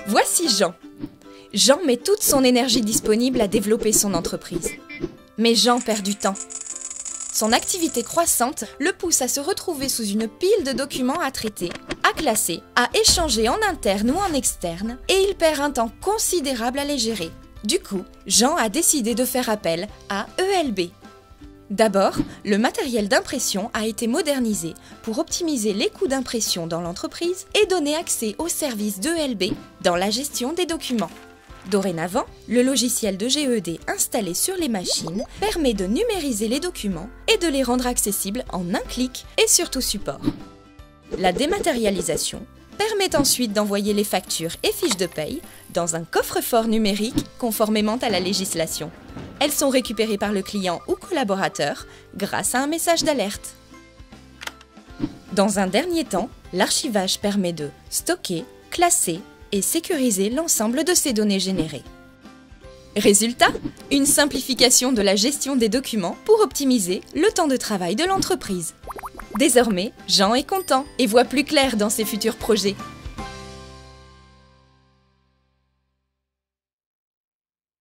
Voici Jean. Jean met toute son énergie disponible à développer son entreprise. Mais Jean perd du temps. Son activité croissante le pousse à se retrouver sous une pile de documents à traiter, à classer, à échanger en interne ou en externe, et il perd un temps considérable à les gérer. Du coup, Jean a décidé de faire appel à ELB. D'abord, le matériel d'impression a été modernisé pour optimiser les coûts d'impression dans l'entreprise et donner accès aux services d'ELB dans la gestion des documents. Dorénavant, le logiciel de GED installé sur les machines permet de numériser les documents et de les rendre accessibles en un clic et sur tout support. La dématérialisation permet ensuite d'envoyer les factures et fiches de paye dans un coffre-fort numérique conformément à la législation. Elles sont récupérées par le client ou collaborateur grâce à un message d'alerte. Dans un dernier temps, l'archivage permet de stocker, classer et sécuriser l'ensemble de ces données générées. Résultat, une simplification de la gestion des documents pour optimiser le temps de travail de l'entreprise. Désormais, Jean est content et voit plus clair dans ses futurs projets.